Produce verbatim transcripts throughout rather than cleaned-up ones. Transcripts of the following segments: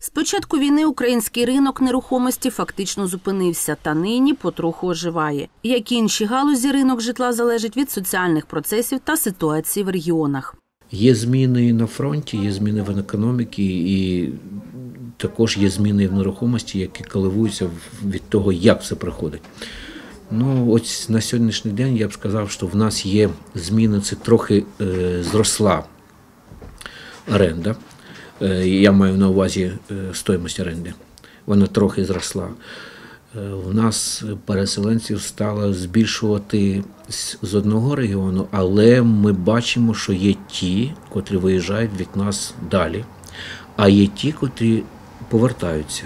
З початку війни український ринок нерухомості фактично зупинився, та нині потроху оживає. Як і інші галузі, ринок житла залежить від соціальних процесів та ситуації в регіонах. Є зміни на фронті, є зміни в економіці і також є зміни в нерухомості, які коливуються від того, як все проходить. Ну, ось на сьогоднішній день я б сказав, що в нас є зміни, це трохи е, зросла оренда. Е, я маю на увазі е, стоїмость оренди. Вона трохи зросла. Е, у нас переселенців стало збільшувати з, з одного регіону, але ми бачимо, що є ті, котрі виїжджають від нас далі, а є ті, котрі повертаються.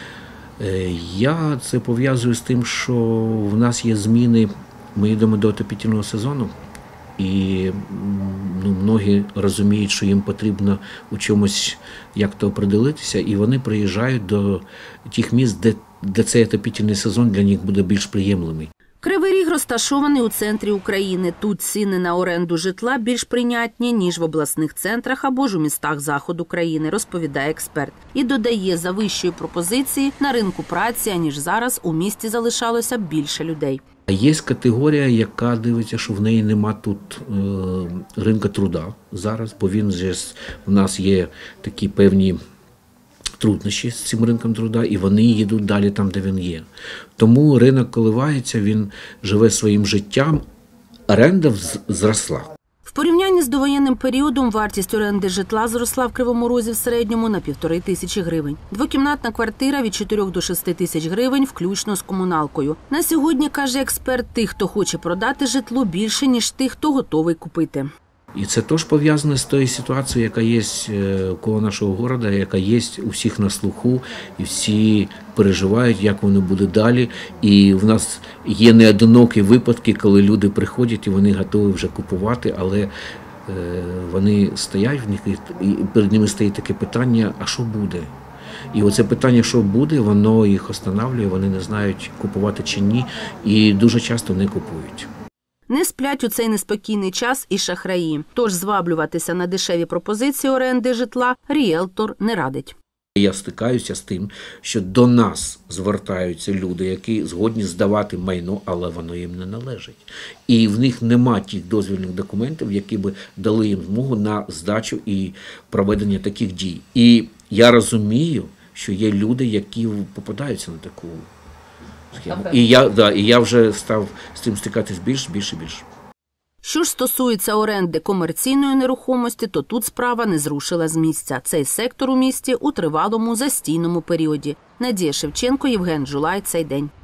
Я це пов'язую з тим, що в нас є зміни, ми йдемо до отопительного сезону, і ну, многі розуміють, що їм потрібно у чомусь як-то оприділитися, і вони приїжджають до тих міст, де, де цей отопительний сезон для них буде більш приємлимий. Кривий Ріг розташований у центрі України. Тут ціни на оренду житла більш прийнятні, ніж в обласних центрах або ж у містах заходу країни, розповідає експерт. І додає, за вищої пропозиції на ринку праці, аніж зараз, у місті залишалося більше людей. Є категорія, яка дивиться, що в неї нема тут е, ринку труда зараз, бо він же в нас є такі певні труднощі з цим ринком труда, і вони їдуть далі там, де він є. Тому ринок коливається, він живе своїм життям, оренда зросла. В порівнянні з довоєнним періодом вартість оренди житла зросла в Кривому Розі в середньому на півтори тисячі гривень. Двокімнатна квартира від чотирьох до шести тисяч гривень, включно з комуналкою. На сьогодні, каже експерт, тих, хто хоче продати житло, більше, ніж тих, хто готовий купити. І це теж пов'язане з тою ситуацією, яка є коло нашого міста, яка є у всіх на слуху, і всі переживають, як воно буде далі. І в нас є неодинокі випадки, коли люди приходять і вони готові вже купувати, але вони стоять в них, і перед ними стоїть таке питання, а що буде? І оце питання, що буде, воно їх останавлює, вони не знають, купувати чи ні, і дуже часто не купують. Не сплять у цей неспокійний час і шахраї. Тож зваблюватися на дешеві пропозиції оренди житла ріелтор не радить. Я стикаюся з тим, що до нас звертаються люди, які згодні здавати майно, але воно їм не належить. І в них нема тих дозвільних документів, які б дали їм змогу на здачу і проведення таких дій. І я розумію, що є люди, які попадаються на таку схему. І я, да, і я вже став з цим стикатись більше, більше, більше. Що ж стосується оренди комерційної нерухомості, то тут справа не зрушила з місця. Цей сектор у місті у тривалому застійному періоді. Надія Шевченко, Євген Жулай. Цей день.